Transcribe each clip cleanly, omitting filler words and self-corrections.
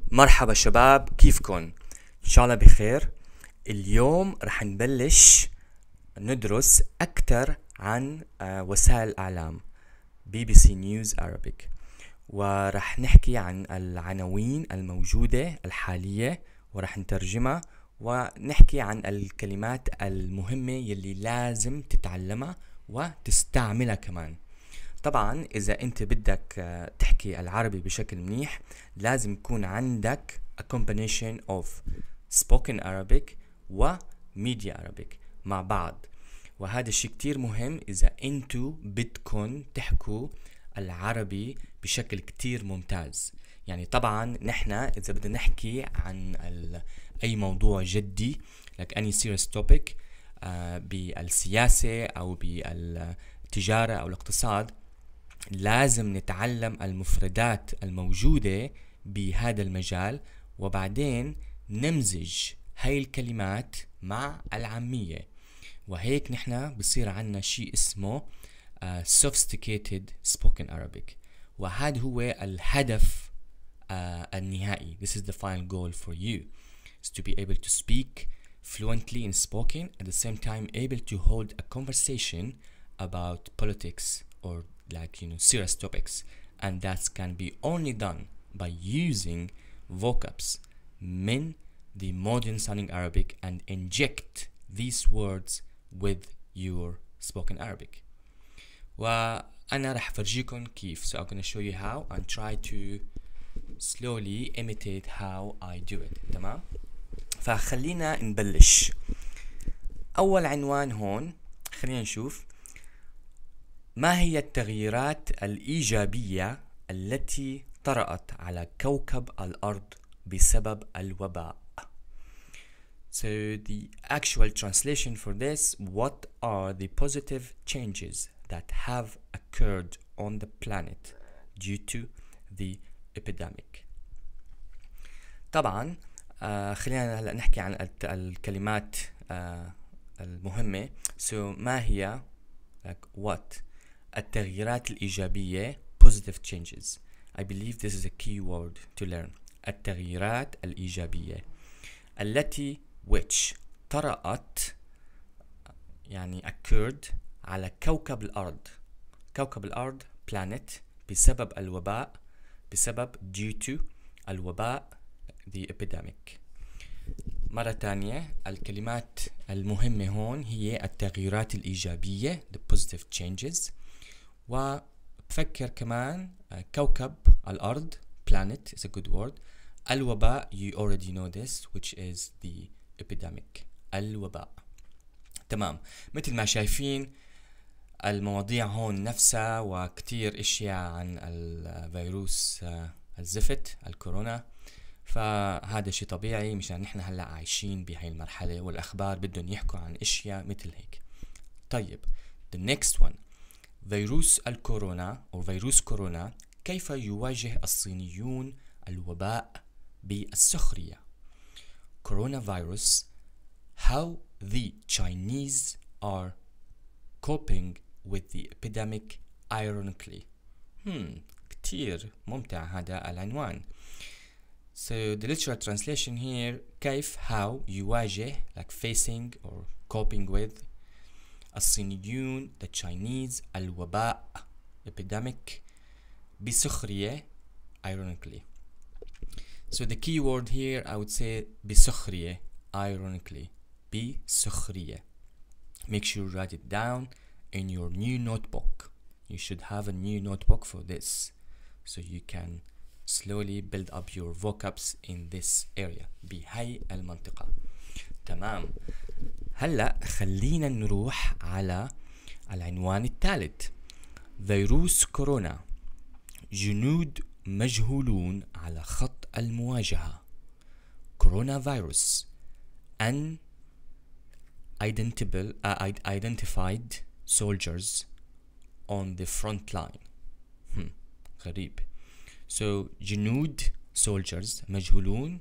مرحبا شباب، كيفكن؟ ان شاء الله بخير. اليوم رح نبلش ندرس اكثر عن وسائل الاعلام بي بي سي نيوز Arabic، ورح نحكي عن العناوين الموجودة الحالية ورح نترجمها، ونحكي عن الكلمات المهمة يلي لازم تتعلمها وتستعملها كمان. طبعا اذا انت بدك تحكي العربي بشكل منيح لازم يكون عندك a combination of spoken Arabic و media Arabic مع بعض، وهذا الشيء كتير مهم اذا انتو بدكن تحكوا العربي بشكل كتير ممتاز. يعني طبعا نحن اذا بدنا نحكي عن اي موضوع جدي like any serious topic بالسياسة او بالتجارة او الاقتصاد، لازم نتعلم المفردات الموجودة بهذا المجال، وبعدين نمزج هاي الكلمات مع العامية، وهيك نحنا بصير عنا شيء اسمه sophisticated spoken Arabic، وهذا هو الهدف النهائي. This is the final goal for you, is to be able to speak fluently in spoken, at the same time able to hold a conversation about politics or serious topics, and that can be only done by using vocabs من the modern sounding Arabic and inject these words with your spoken Arabic. وأنا رح فرجيكم كيف. So I'm gonna show you how and try to slowly imitate how I do it. تمام؟ فخلينا نبلش. أول عنوان هون خلينا نشوف ما هي التغييرات الإيجابية التي طرأت على كوكب الأرض بسبب الوباء. So the actual translation for this: what are the positive changes that have occurred on the planet due to the epidemic. طبعا خلينا هلا نحكي عن الكلمات المهمة. So ما هي what التغييرات الإيجابية positive changes. I believe this is a key word to learn. التغييرات الإيجابية التي which طرأت يعني occurred على كوكب الأرض. كوكب الأرض planet بسبب الوباء، بسبب due to الوباء the epidemic. مرة تانية الكلمات المهمة هون هي التغييرات الإيجابية the positive changes، وبفكر كمان كوكب الأرض planet is a good word. الوباء you already know this which is the epidemic. الوباء. تمام، مثل ما شايفين المواضيع هون نفسها وكتير اشياء عن الفيروس الزفت الكورونا، فهذا شيء طبيعي مشان نحن هلا عايشين بهاي المرحلة والاخبار بدهم يحكوا عن اشياء مثل هيك. طيب the next one فيروس الكورونا أو فيروس كورونا، كيف يواجه الصينيون الوباء بالسخرية. Coronavirus, how the Chinese are coping with the epidemic ironically. كتير ممتع هذا العنوان. So the literal translation here كيف how يواجه like facing or coping with الصينيون the Chinese الوباء epidemic بسخرية ironically. So the key word here I would say بسخرية ironically بسخرية. Make sure you write it down in your new notebook. You should have a new notebook for this so you can slowly build up your vocabs in this area بهاي المنطقة. تمام، هلأ خلينا نروح على العنوان الثالث. فيروس كورونا، جنود مجهولون على خط المواجهة. كورونا فيروس unidentified soldiers on the front line. غريب. So جنود soldiers مجهولون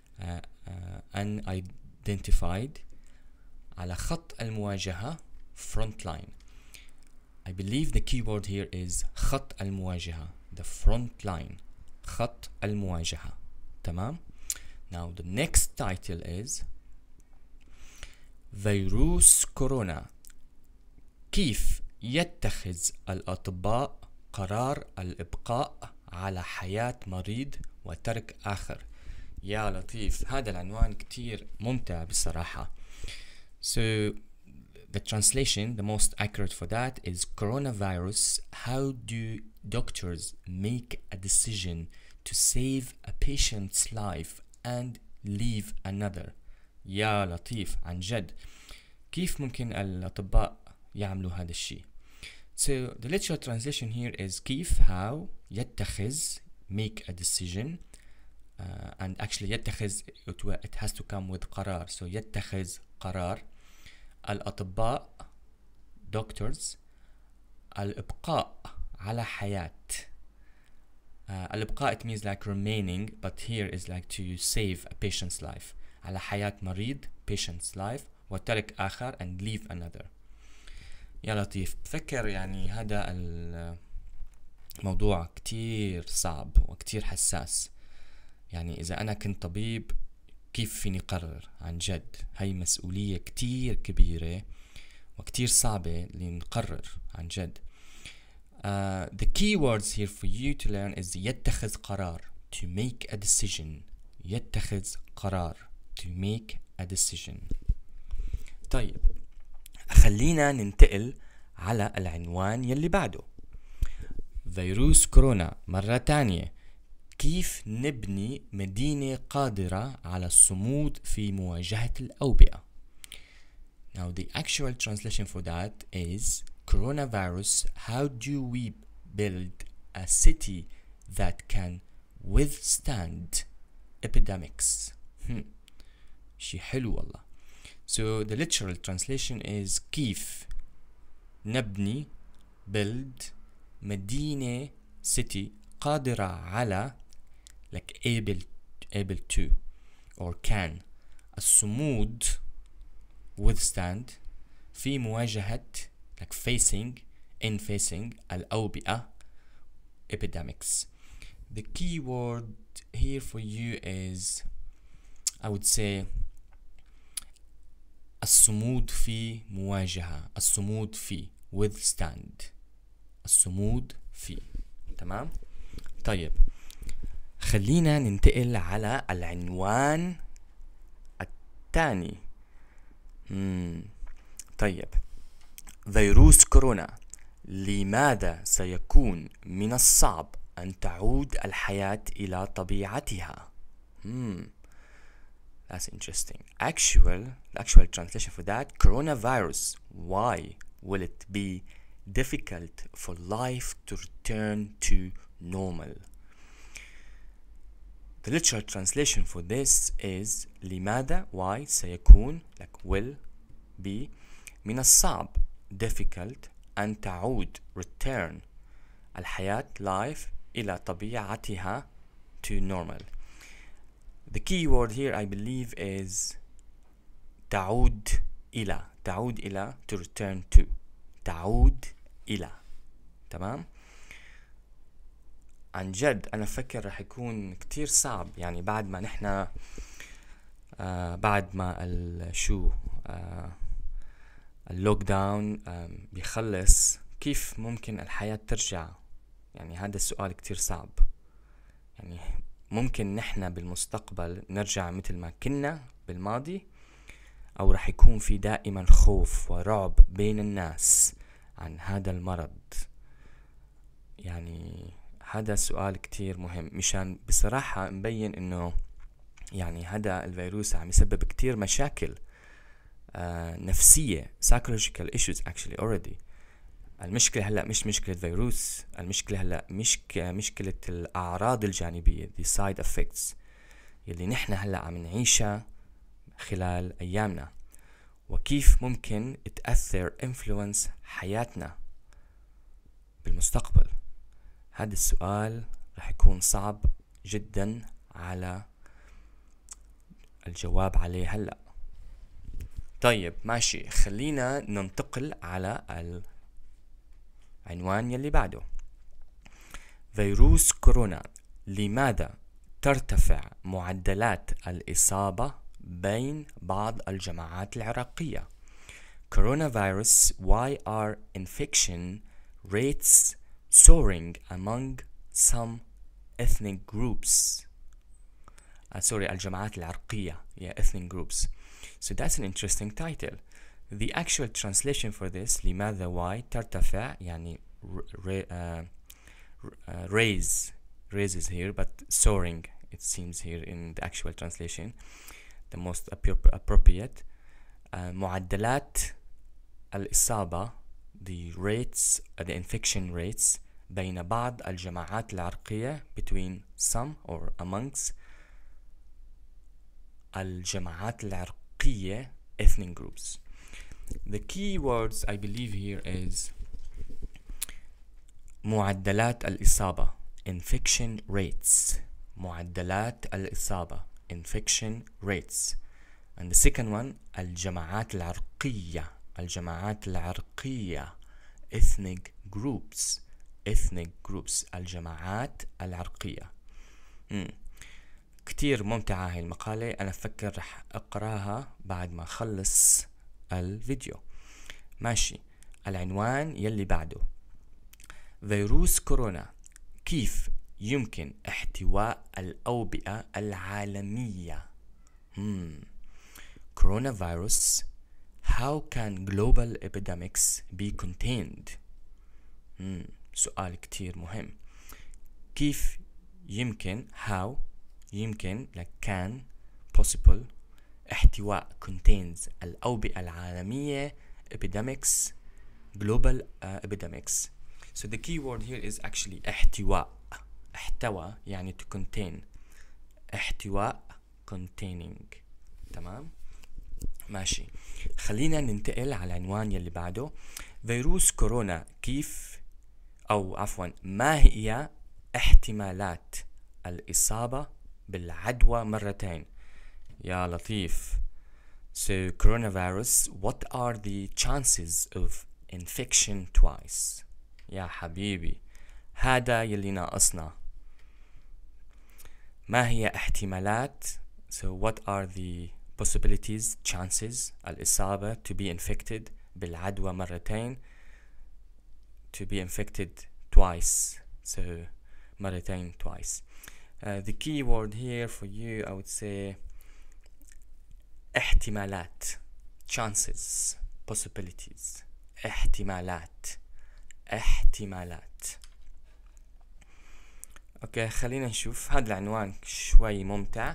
unidentified على خط المواجهة front line. I believe the keyword here is خط المواجهة the front line. خط المواجهة. تمام. Now the next title is فيروس كورونا، كيف يتخذ الأطباء قرار الإبقاء على حياة مريض وترك آخر. يا لطيف، هذا العنوان كتير ممتع بصراحة. So the translation, the most accurate for that is coronavirus. How do doctors make a decision to save a patient's life and leave another؟ يا لطيف، عن جد كيف ممكن الأطباء يعملوا هذا الشيء؟ So the literal translation here is كيف، how، يتخذ make a decision, and actually يتخذ it has to come with قرار. So يتخذ قرار الأطباء doctors الإبقاء على حياة. الإبقاء it means like remaining, but here is like to save a patient's life. على حياة مريض patient's life وترك آخر and leave another. يا لطيف، بفكر يعني هذا الموضوع كتير صعب وكتير حساس. يعني إذا أنا كنت طبيب كيف فيني قرر؟ عن جد هاي مسؤولية كتير كبيرة وكتير صعبة اللي نقرر عن جد. The key words here for you to learn is يتخذ قرار, to make a decision. يتخذ قرار, to make a decision. طيب، خلينا ننتقل على العنوان يلي بعده. فيروس كورونا مرة تانية، كيف نبني مدينة قادرة على الصمود في مواجهة الأوبئة. Now the actual translation for that is coronavirus, how do we build a city that can withstand epidemics. شي حلو والله. So the literal translation is كيف نبني build مدينة city قادرة على like able to or can الصمود withstand في مواجهة like facing الأوبئة epidemics. The key word here for you is I would say الصمود في مواجهة، الصمود في withstand، الصمود في. تمام؟ طيب، خلينا ننتقل على العنوان الثاني. طيب، فيروس كورونا، لماذا سيكون من الصعب أن تعود الحياة إلى طبيعتها؟ That's interesting. The actual translation for that, coronavirus, why will it be difficult for life to return to normal? The literal translation for this is لماذا, why, سيكون like will be من الصعب difficult أن تعود return الحياة life إلى طبيعتها to normal. The key word here I believe is تعود إلى to return to تعود إلى. تمام؟ عن جد أنا فكر رح يكون كتير صعب، يعني بعد ما نحنا بعد ما اللوك داون بيخلص، كيف ممكن الحياة ترجع؟ يعني هذا السؤال كتير صعب. يعني ممكن نحنا بالمستقبل نرجع مثل ما كنا بالماضي، أو رح يكون في دائما خوف ورعب بين الناس عن هذا المرض. يعني هذا سؤال كتير مهم، مشان بصراحة مبين إنه يعني هذا الفيروس عم يسبب كتير مشاكل نفسية psychological issues actually already. المشكلة هلأ مش مشكلة فيروس، المشكلة هلأ مشكلة الأعراض الجانبية the side effects يلي نحن هلأ عم نعيشها خلال أيامنا، وكيف ممكن تأثر influence حياتنا بالمستقبل. هذا السؤال رح يكون صعب جدا على الجواب عليه هلأ. طيب ماشي، خلينا ننتقل على العنوان يلي بعده. فيروس كورونا، لماذا ترتفع معدلات الإصابة بين بعض الجماعات العراقية. Coronavirus, why are infection rates soaring among some ethnic groups? الجماعات العرقية, ethnic groups. So that's an interesting title. The actual translation for this, لماذا why ترتفع, يعني raises here, but soaring it seems here in the actual translation, the most appropriate. معدلات الإصابة, the rates, the infection rates بين بعض الجماعات العرقية, between some or amongst الجماعات العرقية, ethnic groups. The key words I believe here is معدلات الإصابة, infection rates. معدلات الإصابة, infection rates. And the second one, الجماعات العرقية. الجماعات العرقية, ethnic groups. ethnic groups, الجماعات العرقية. كتير ممتعة هاي المقالة. أنا أفكر رح أقراها بعد ما أخلص الفيديو. ماشي. العنوان يلي بعده: فيروس كورونا، كيف يمكن احتواء الأوبئة العالمية؟ Coronavirus, how can global epidemics be contained? سؤال كتير مهم. كيف يمكن, how يمكن, like can, possible, احتواء, contains, الأوبئة العالمية, epidemics, global epidemics. So the key word here is actually احتواء. احتوى يعني to contain. احتواء, containing. تمام؟ ماشي. خلينا ننتقل على العنوان يلي بعده. فيروس كورونا، كيف أو عفوا ما هي احتمالات الإصابة بالعدوى مرتين؟ يا لطيف. So coronavirus, what are the chances of infection twice? يا حبيبي، هذا يلي ناقصنا. ما هي احتمالات? So what are the possibilities, chances, الإصابة to be infected بالعدوى مرتين, to be infected twice, so مرتين, twice. The key word here for you, I would say احتمالات, chances, possibilities, احتمالات. اوكي، خلينا نشوف. هذا العنوان شوي ممتع.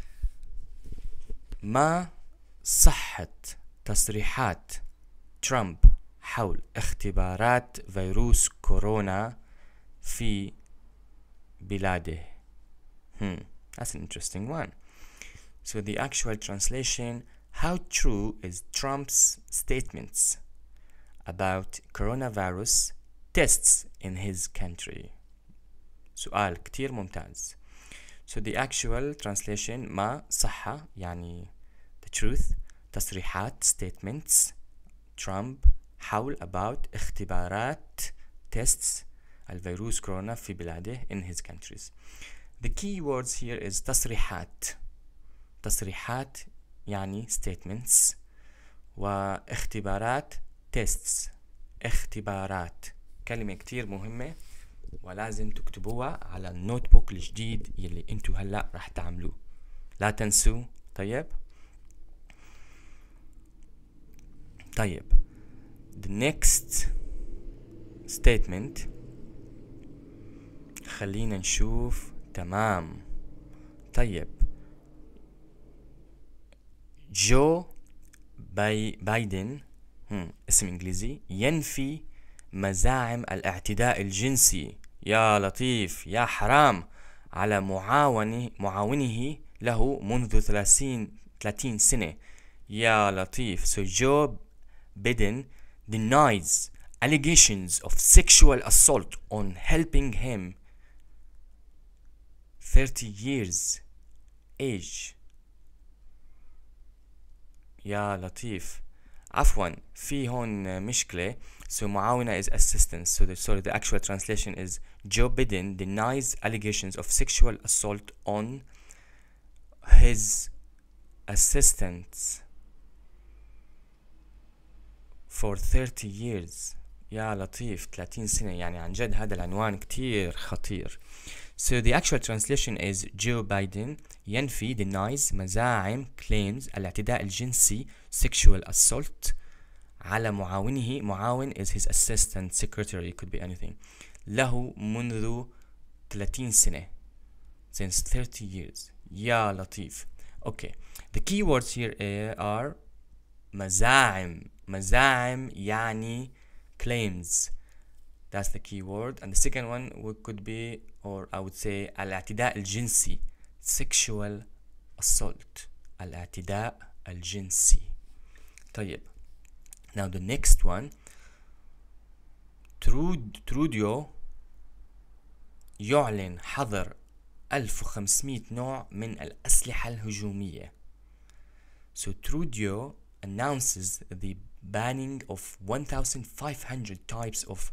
ما صحة تصريحات ترامب حول اختبارات فيروس كورونا في بلاده؟ That's an interesting one. So the actual translation: how true is Trump's statements about coronavirus tests in his country? سؤال كتير ممتاز. So the actual translation: ما صحة يعني the truth, تصريحات statements Trump حول about اختبارات tests الفيروس كورونا في بلاده in his countries. The key words here is تصريحات. تصريحات يعني statements، واختبارات tests. اختبارات كلمة كتير مهمة ولازم تكتبوها على النوت بوك الجديد يلي انتو هلأ راح تعملوه، لا تنسوا. طيب the next statement خلينا نشوف. تمام. طيب جو بايدن، اسم انجليزي، ينفي مزاعم الاعتداء الجنسي، يا لطيف يا حرام، على معاونه له منذ 30 سنة. يا لطيف. So Joe Biden denies allegations of sexual assault on helping him 30 years age. يا لطيف. عفوا في هون مشكلة. So معاونة is assistance. So the actual translation is Joe Biden denies allegations of sexual assault on his assistants for 30 years. يا لطيف 30 سنة، يعني عن جد هذا العنوان كتير خطير. So the actual translation is Joe Biden ينفي denies مزاعم claims الاعتداء الجنسي sexual assault على معاونه. معاون is his assistant secretary, could be anything. له منذ 30 سنة since 30 years. يا لطيف. Okay, the key words here are مزاعم. مزاعم يعني claims. That's the key word. And the second one could be, or I would say, الاعتداء الجنسي sexual assault. الاعتداء الجنسي. طيب. Now the next one. تروديو يعلن حظر 1500 نوع من الأسلحة الهجومية. So Trudeau announces the banning of 1,500 types of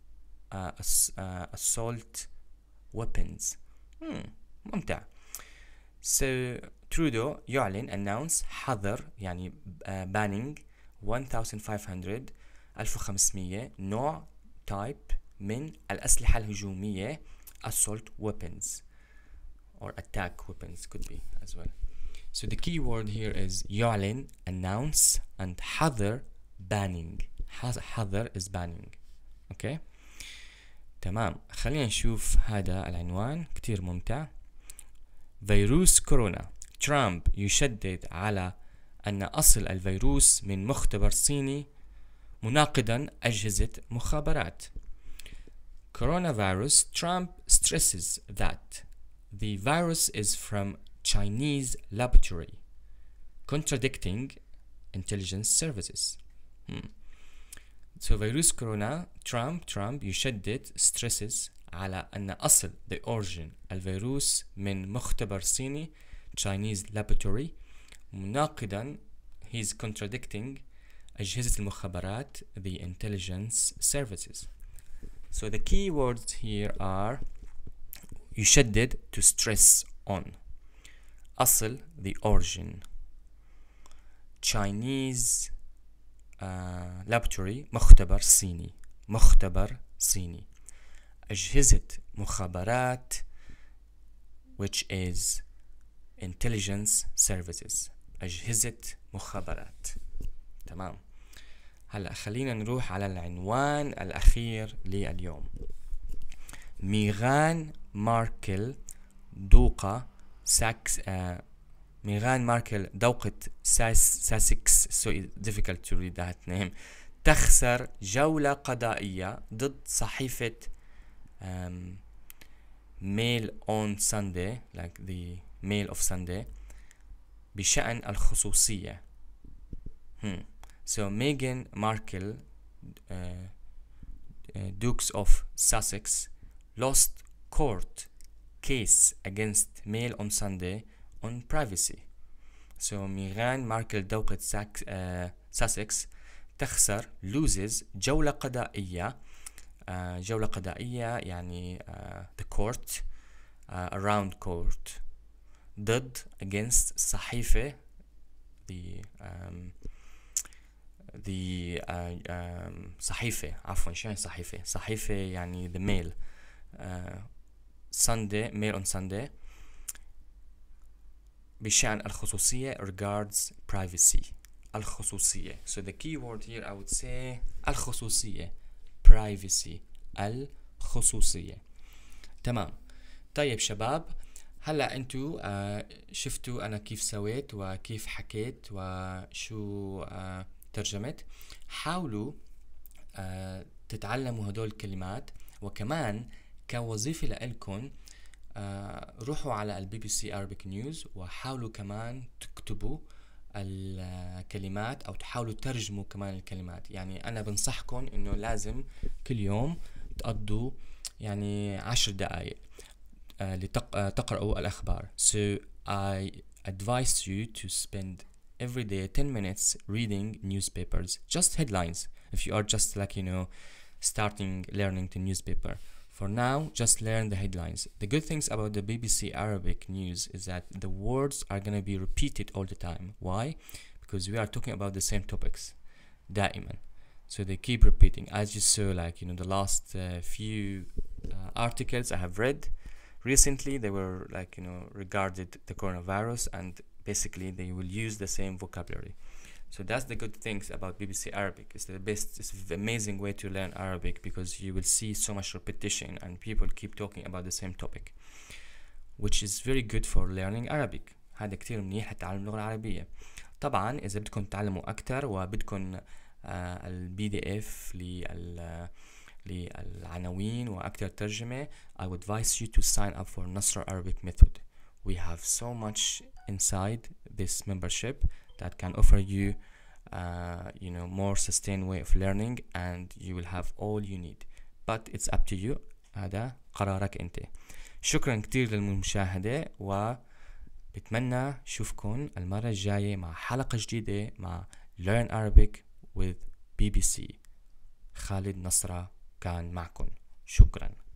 assault weapons. ممتع. So Trudeau يعلن announce حظر يعني banning 1500 نوع type من الأسلحة الهجومية assault weapons or attack weapons could be as well. So the key word here is يعلن announce and حظر banning. حظر is banning. Okay. تمام. خلينا نشوف هذا العنوان كتير ممتع. فيروس كورونا. ترامب يشدد على أن أصل الفيروس من مختبر صيني مناقضا أجهزة مخابرات. Coronavirus. Trump stresses that the virus is from Chinese laboratory, contradicting intelligence services. So فيروس كورونا. Trump يشدد stresses على أن أصل the origin الفيروس من مختبر صيني Chinese laboratory مناقضا he's contradicting أجهزة المخابرات the intelligence services. So the key words here are يشدد to stress on أصل the origin Chinese laboratory مختبر صيني أجهزة مخابرات which is intelligence services أجهزة مخابرات. تمام. هلأ خلينا نروح على العنوان الأخير لليوم. ميغان ماركل دوقة ميغان ماركل دوقة ساسكس so difficult to read that name تخسر جولة قضائية ضد صحيفة Mail on Sunday like the Mail of Sunday بشأن الخصوصية. So Meghan Markle Dukes of Sussex lost court case against Mail on Sunday on privacy. So ميغان ماركل دوقة Sussex تخسر loses جولة قضائية. جولة قضائية يعني the court around court ضد against صحيفة صحيفة عفوا شو يعني صحيفة يعني the mail Sunday Mail on Sunday بشأن الخصوصية regards privacy. الخصوصية. So the key word here I would say الخصوصية privacy الخصوصية. تمام. طيب شباب هلا انتو شفتوا انا كيف سويت وكيف حكيت وشو ترجمت. حاولوا تتعلموا هدول الكلمات وكمان كوظيفة لإلكن روحوا على البي بي سي Arabic News وحاولوا كمان تكتبوا الكلمات او تحاولوا تترجموا كمان الكلمات. يعني انا بنصحكم انه لازم كل يوم تقضوا يعني 10 دقائق لتقرأوا الأخبار. So I advise you to spend every day 10 minutes reading newspapers, just headlines. If you are just like, starting learning the newspaper, for now, just learn the headlines. The good things about the BBC Arabic news is that the words are gonna be repeated all the time. Why? Because we are talking about the same topics, دائما. So they keep repeating. As you saw, like, the last few articles I have read recently, they were like, regarded the coronavirus, and basically they will use the same vocabulary. So that's the good things about BBC Arabic. It's the amazing way to learn Arabic, because you will see so much repetition and people keep talking about the same topic, which is very good for learning Arabic. هذا كتير منيح لتعلم اللغة العربية. طبعا إذا بدكم تعلموا أكتر وبدكم الPDF للعناوين وأكتر ترجمة, I would advise you to sign up for Nasra Arabic Method. We have so much inside this membership that can offer you more sustained way of learning, and you will have all you need. But it's up to you. هذا قرارك انت. شكرا كتير للمشاهدة، وبتمنى شوفكن المرة الجاية مع حلقة جديدة مع Learn Arabic with BBC. خالد نصرة كان معكم. شكرا.